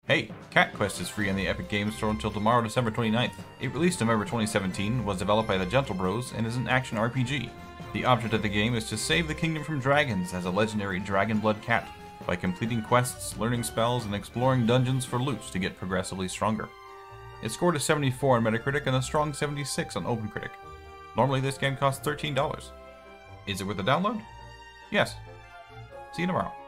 Hey, Cat Quest is free on the Epic Games Store until tomorrow, December 29th. It released November 2017, was developed by the Gentle Bros, and is an action RPG. The object of the game is to save the kingdom from dragons as a legendary dragon blood cat, by completing quests, learning spells, and exploring dungeons for loot to get progressively stronger. It scored a 74 on Metacritic and a strong 76 on OpenCritic. Normally this game costs $13. Is it worth a download? Yes. See you tomorrow.